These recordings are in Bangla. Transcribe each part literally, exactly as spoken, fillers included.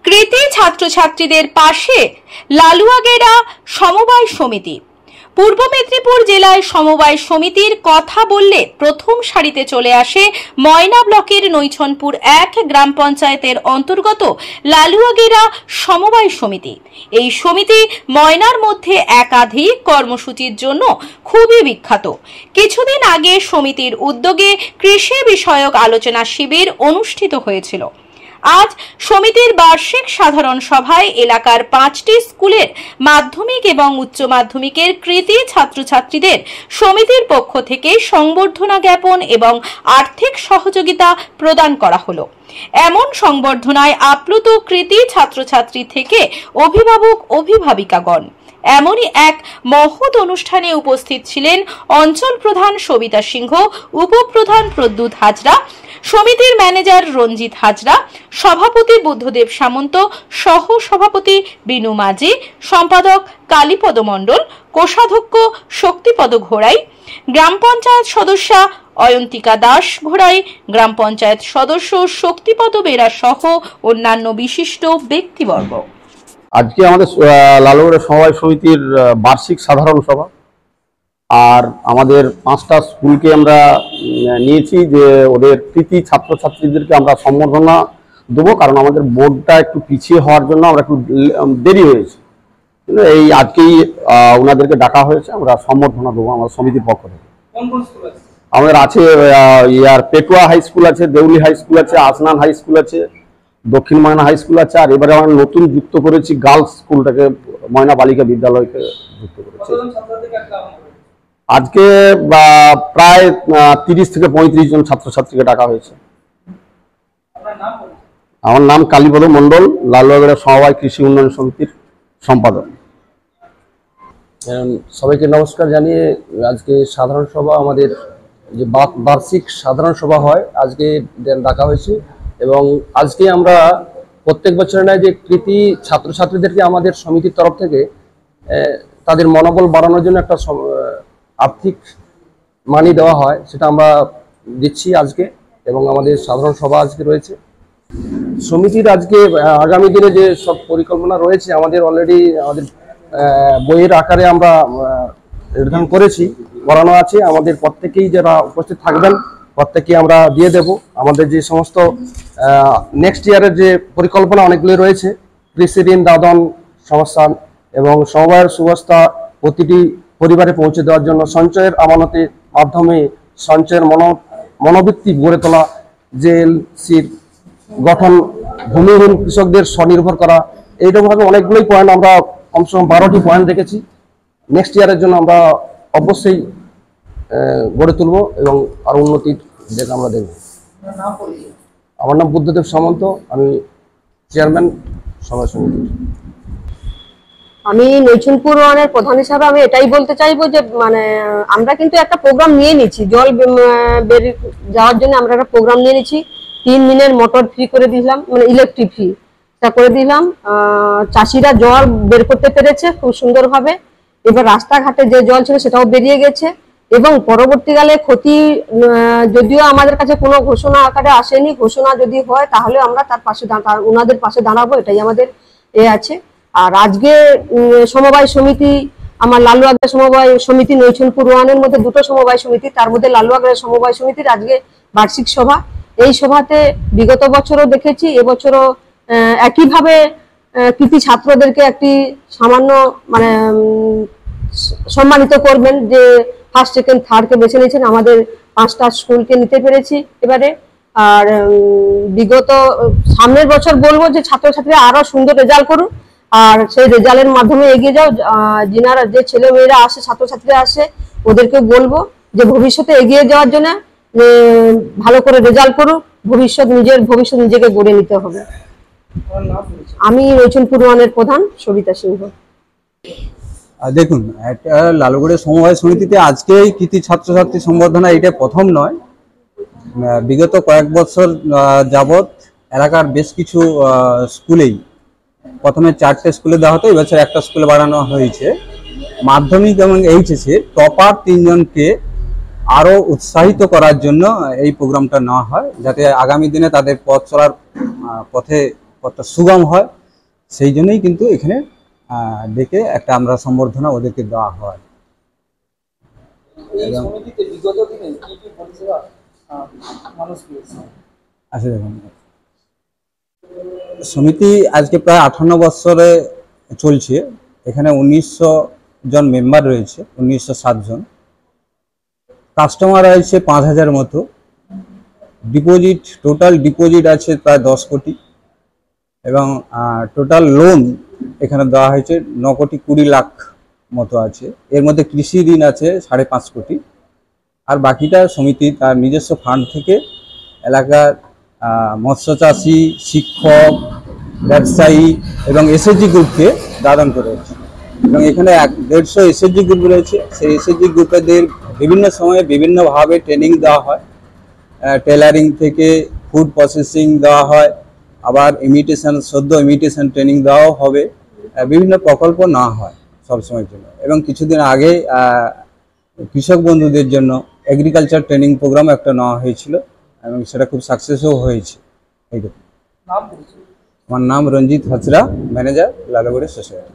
কৃতি ছাত্রছাত্রীদের পাশে লালুয়াগেরা সমবায় সমিতি। পূর্ব মেদিনীপুর জেলায় সমবায় সমিতির কথা বললে প্রথম সারিতে চলে আসে ময়না ব্লকের নৈছনপুর এক গ্রাম পঞ্চায়েতের অন্তর্গত লালুয়াগেরা সমবায় সমিতি। এই সমিতি ময়নার মধ্যে একাধিক কর্মসূচির জন্য খুবই বিখ্যাত। কিছুদিন আগে সমিতির উদ্যোগে কৃষি বিষয়ক আলোচনা শিবির অনুষ্ঠিত হয়েছিল। আজ সমিতির বার্ষিক সাধারণ সভায় এলাকার পাঁচটি স্কুলের মাধ্যমিক এবং উচ্চ মাধ্যমিকের কৃতি ছাত্রছাত্রীদের সমিতির পক্ষ থেকে সংবর্ধনা জ্ঞাপন এবং আর্থিক সহযোগিতা প্রদান করা হলো। এমন সংবর্ধনায় আপ্লুত কৃতি ছাত্রছাত্রী থেকে অভিভাবক অভিভাবিকাগণ। এমনই এক মহৎ অনুষ্ঠানে উপস্থিত ছিলেন অঞ্চল প্রধান সবিতা সিংহ, উপপ্রধান প্রদ্যুৎ হাজরা, সমিতির ম্যানেজার রঞ্জিত হাজরা, সভাপতি বুদ্ধদেব সামন্ত, সহ সভাপতি বিনু মাঝি, সম্পাদক কালীপদ মণ্ডল, কোষাধ্যক্ষ শক্তিপদ ঘোড়াই, গ্রাম পঞ্চায়েত সদস্যা অয়ন্তিকা দাস ঘোড়াই, গ্রাম পঞ্চায়েত সদস্য শক্তিপদ বেরা সহ অন্যান্য বিশিষ্ট ব্যক্তিবর্গ। আজকে আমাদের লালুয়াগেরা সমবায় সমিতির বার্ষিক সাধারণ সভা, আর আমাদের পাঁচটা স্কুলকে আমরা নিয়েছি যে ওদের কৃতি ছাত্রছাত্রীদেরকে আমরা সম্বর্ধনা দেবো, কারণ আমাদের বোর্ডটা একটু পিছিয়ে হওয়ার জন্য আমরা একটু দেরি হয়েছে। এই আজকেই ওনাদেরকে ডাকা হয়েছে, আমরা সম্বর্ধনা দেবো আমাদের সমিতির পক্ষ থেকে। আমাদের আছে ইয়ার পেটুয়া হাই স্কুল আছে, দেউলি হাই স্কুল আছে, আসনান হাই স্কুল আছে, দক্ষিণ ময়না হাই স্কুল আছে, আর এবারে আমরা নতুন যুক্ত করেছি গার্লস স্কুলটাকে, ময়না বালিকা বিদ্যালয়কে যুক্ত করেছি। আজকে প্রায় তিরিশ থেকে পঁয়ত্রিশ জন ছাত্রছাত্রীকে ডাকা হয়েছে। আমার নাম কালীপদ মণ্ডল, লালুয়াগেরা সমবায় কৃষি উন্নয়ন সমিতির সম্পাদক। সবাইকে নমস্কার জানিয়ে আজকে সাধারণ সভা, আমাদের যে বার্ষিক সাধারণ সভা হয়, আজকে ডাকা হয়েছে। এবং আজকে আমরা প্রত্যেক বছরের নয় যে কৃতি ছাত্রছাত্রীদেরকে আমাদের সমিতির তরফ থেকে তাদের মনোবল বাড়ানোর জন্য একটা আর্থিক মানি দেওয়া হয়, সেটা আমরা দিচ্ছি আজকে। এবং আমাদের সাধারণ সভা আজকে রয়েছে। সমিতির আজকে আগামী দিনে যে সব পরিকল্পনা রয়েছে আমাদের অলরেডি আমাদের বইয়ের আকারে আমরা নির্ধারণ করেছি, করানো আছে। আমাদের প্রত্যেকেই যারা উপস্থিত থাকবেন প্রত্যেকে আমরা দিয়ে দেব। আমাদের যে সমস্ত নেক্সট ইয়ারের যে পরিকল্পনা অনেকগুলি রয়েছে, কৃষি ঋণ দাদন সংস্থান এবং সমবায়ের সুব্যবস্থা প্রতিটি পরিবারে পৌঁছে দেওয়ার জন্য সঞ্চয়ের আমানতের মাধ্যমে সঞ্চয়ের মনো মনোবৃত্তি গড়ে তোলা, জেএলসির গঠন, ভূমিহীন কৃষকদের স্বনির্ভর করা, এইরকমভাবে অনেকগুলোই পয়েন্ট আমরা কমসে কম বারোটি পয়েন্ট রেখেছি। নেক্সট ইয়ারের জন্য আমরা অবশ্যই গড়ে তুলব এবং আরো উন্নতির দিকে আমরা দেখব। আমার নাম বুদ্ধদেব সামন্ত, আমি চেয়ারম্যান সমবায় সমিতির। আমি নৈছনপুর ওয়ানের প্রধান হিসাবে আমি এটাই বলতে চাইবো যে মানে আমরা কিন্তু একটা প্রোগ্রাম নিয়ে নিচ্ছি, জল বের যাওয়ার জন্য আমরা একটা প্রোগ্রাম নিয়ে নিচ্ছি। তিন দিনের মোটর ফ্রি করে দিলাম, মানে ইলেকট্রিক ফ্রি তা করে দিলাম। চাষিরা জল বের করতে পেরেছে খুব সুন্দরভাবে। এবার রাস্তাঘাটে যে জল ছিল সেটাও বেরিয়ে গেছে। এবং পরবর্তীকালে ক্ষতি যদিও আমাদের কাছে কোনো ঘোষণা আকারে আসেনি, ঘোষণা যদি হয় তাহলে আমরা তার পাশে ওনাদের পাশে দাঁড়াবো, এটাই আমাদের এ আছে। আর আজকে সমবায় সমিতি, আমার লালুয়াগেরা সমবায় সমিতি নৈছনপুর ওয়ানের মধ্যে দুটো সমবায় সমিতি, তার মধ্যে লালুয়াগেরা সমবায় সমিতির আজকে বার্ষিক সভা। এই সভাতে বিগত বছরও দেখেছি, এবছরও একইভাবে কৃতি ছাত্রদেরকে একটি সামান্য মানে সম্মানিত করবেন, যে ফার্স্ট সেকেন্ড থার্ডকে বেছে নিয়েছেন। আমাদের পাঁচটা স্কুলকে নিতে পেরেছি এবারে। আর বিগত সামনের বছর বলবো যে ছাত্রছাত্রীরা আরো সুন্দর রেজাল্ট করুন, আর সেই রেজাল্টের মাধ্যমে এগিয়ে যাও। যিনারা যে ছেলে মেয়েরা আসে, ছাত্রছাত্রীরা আসে, ওদেরকে বলবো যে ভবিষ্যতে এগিয়ে যাওয়ার জন্য ভালো করে রেজাল্ট করুন, ভবিষ্যৎ নিজের ভবিষ্যৎ নিজেকে গড়ে নিতে হবে। আমি নৈছনপুর ওয়ানের প্রধান সবিতা সিংহ। দেখুন, একটা লালুয়াগেরা সমবায় সমিতিতে আজকেই কৃতি ছাত্রছাত্রী সম্বর্ধনা, এটা প্রথম নয়। বিগত কয়েক বছর যাবৎ এলাকার বেশ কিছু স্কুলেই, প্রথমে চারটে স্কুলে দেওয়া হতো, এবছর একটা স্কুলে বাড়ানো হয়েছে। মাধ্যমিক এবং এইচএসে টপার তিনজনকে আরো উৎসাহিত করার জন্য এই প্রোগ্রামটা নেওয়া হয়, যাতে আগামী দিনে তাদের পথ চলার পথে পথটা সুগম হয়, সেই জন্যই কিন্তু এখানে ডেকে একটা আমরা সম্বর্ধনা ওদেরকে দেওয়া হয়। আচ্ছা, দেখুন, সমিতি আজকে প্রায় আটান্ন বছরে চলছে। এখানে উনিশশো জন মেম্বার রয়েছে, উনিশশো সাত জন। কাস্টমার রয়েছে পাঁচ হাজার মতো। ডিপোজিট, টোটাল ডিপোজিট আছে প্রায় দশ কোটি এবং টোটাল লোন এখানে দেওয়া হয়েছে ন কোটি কুড়ি লাখ মতো আছে। এর মধ্যে কৃষি ঋণ আছে সাড়ে পাঁচ কোটি, আর বাকিটা সমিতি তার নিজস্ব ফান্ড থেকে এলাকার মৎস্য চাষি, শিক্ষক, ব্যবসায়ী এবং এসএসজি গ্রুপকে দান করেছে। এবং এখানে এক দেড়শো এসএসজি গ্রুপ রয়েছে। সেই এসএসজি গ্রুপেদের বিভিন্ন সময়ে বিভিন্নভাবে ট্রেনিং দেওয়া হয়। টেলারিং থেকে ফুড প্রসেসিং দেওয়া হয়, আবার ইমিটেশন, সদ্য ইমিটেশন ট্রেনিং দেওয়াও হবে। বিভিন্ন প্রকল্প না হয় সবসময়ের জন্য। এবং কিছুদিন আগে কৃষক বন্ধুদের জন্য এগ্রিকালচার ট্রেনিং প্রোগ্রাম একটা নেওয়া হয়েছিল এবং সেটা খুব সাকসেসও হয়েছে। এইটুকু। আমার নাম রঞ্জিত হাজরা, ম্যানেজার, লালগড় সোসাইটি।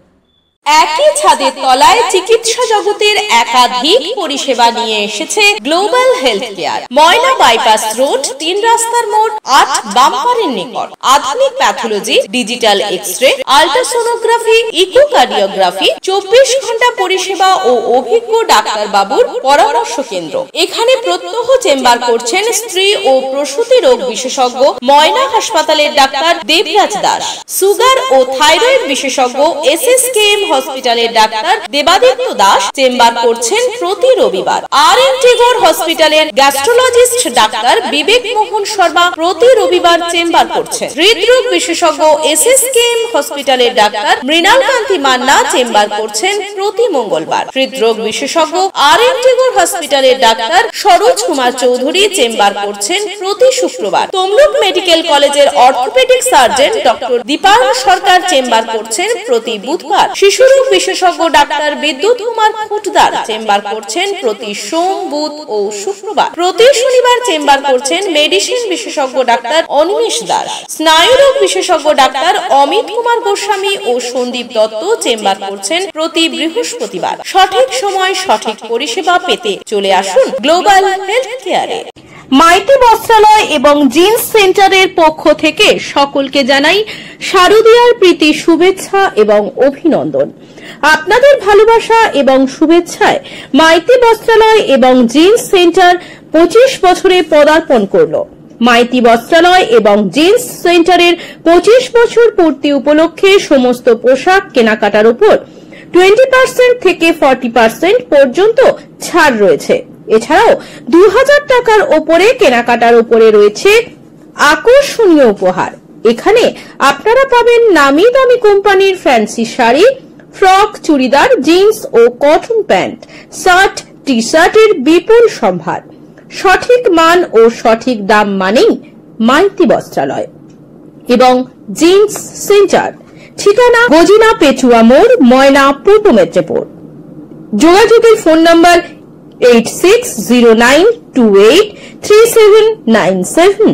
একই ছাদের তলায় চিকিৎসা জগতের একাধিক পরিষেবা নিয়ে এসেছে global health care. Moyna bypass road, তিন রাস্তার মোড়, আট বাম্পারের নিকট। আধুনিক pathology, digital x-ray, ultrasonography, echocardiography, চব্বিশ ঘন্টা পরিষেবা ও অভিজ্ঞ ডাক্তার বাবুর পরামর্শ কেন্দ্র। এখানে প্রত্যহ চেম্বার করছেন স্ত্রী ও প্রসূতি রোগ বিশেষজ্ঞ ময়না হাসপাতালের ডাক্তার দেবরাজ দাস। সুগার ও থাইরয়েড বিশেষজ্ঞ এস এস কে এম হসপিটালের ডাক্তার দেবাদিত্য দাস চেম্বার করছেন প্রতি রবিবার। আর এন টেগোর হসপিটালের গ্যাস্ট্রোলজিস্ট ডাক্তার বিবেক মোহন শর্মা প্রতি রবিবার চেম্বার করছেন। হৃদরোগ বিশেষজ্ঞ এস এস কে এম হসপিটালের ডাক্তার মৃণাল কান্তি মান্না চেম্বার করছেন প্রতি মঙ্গলবার। হৃদরোগ বিশেষজ্ঞ আর এন টেগোর হসপিটালের ডাক্তার সরোজ কুমার চৌধুরী চেম্বার করছেন প্রতি শুক্রবার। তমলুক মেডিকেল কলেজের orthopaedic surgeon doctor Dipayan Sarkar chamber করছেন প্রতি বুধবার। শিশুরোগ বিশেষজ্ঞ ডাক্তার বিদ্যুৎ কুমার খুটদার চেম্বার করছেন প্রতি সোম, বুধ ও শুক্রবার। প্রতি শনিবার চেম্বার করছেন মেডিসিন বিশেষজ্ঞ ডাক্তার অনিমেষ দাস। স্নায়ুরোগ বিশেষজ্ঞ ডাক্তার অমিত কুমার গোস্বামী ও সন্দীপ দত্ত চেম্বার করছেন প্রতি বৃহস্পতিবার। সঠিক সময় সঠিক পরিষেবা পেতে চলে আসুন গ্লোবাল হেলথ কেয়ারে। মাইতি বস্ত্রালয় এবং জিন্স সেন্টারের পক্ষ থেকে সকলকে জানাই শারদীয়ার প্রীতি শুভেচ্ছা এবং অভিনন্দন। আপনাদের ভালোবাসা এবং শুভেচ্ছায় মাইতি বস্ত্রালয় এবং জিন্স সেন্টার পঁচিশ বছরে পদার্পণ করল। মাইতি বস্ত্রালয় এবং জিন্স সেন্টারের পঁচিশ বছর পূর্তি উপলক্ষে সমস্ত পোশাক কেনাকাটার উপর টোয়েন্টি পার্সেন্ট থেকে ফর্টি পার্সেন্ট পর্যন্ত ছাড় রয়েছে। এছাড়াও দু হাজার টাকার ওপরে কেনাকাটার উপরে রয়েছে আকর্ষণীয় উপহার। এখানে আপনারা পাবেন নামি দামি কোম্পানির fancy sari, frock, churidar, jeans ও কটন প্যান্ট, শার্ট, টি শার্টের বিপুল সম্ভার। সঠিক মান ও সঠিক দাম মানেই মাইতি বস্ত্রালয় এবং জিন্স সেন্টার। ঠিকানা গজিনা পেচুয়া মোড়, ময়না, পূর্ব মেদিনীপুর। যোগাযোগের phone number eight six zero nine two eight three seven nine seven.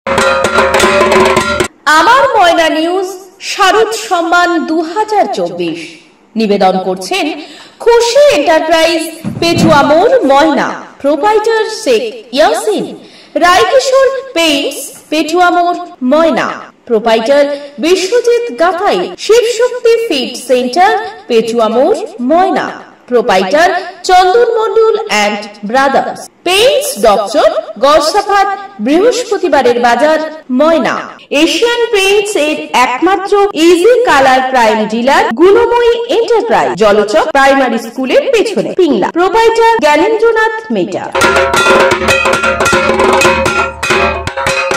আমার ময়না নিউজ শারদ সম্মান দু হাজার চব্বিশ নিবেদন করছেন খুশি এন্টারপ্রাইজ, পেচুয়া মোড়, ময়না। প্রোপাইটার শেখ ইয়াসিন। রায়কিশোর পেইন্টস, পেচুয়া মোড়, Moyna. Proprietor Biswajit Gathai. Shibshakti feed centre, Pechua মোড়, Moyna. Proprietor Chandan Mondal and brothers. Paints doctor, Garsafat, বৃহস্পতিবারের বাজার, ময়না। এশিয়ান পেইন্টস এর একমাত্র easy colour prime dealer Gunamayee enterprise, Jalchak primary স্কুলের পেছনে, পিংলা। প্রোপাইটার জ্ঞানেন্দ্রনাথ মেটা।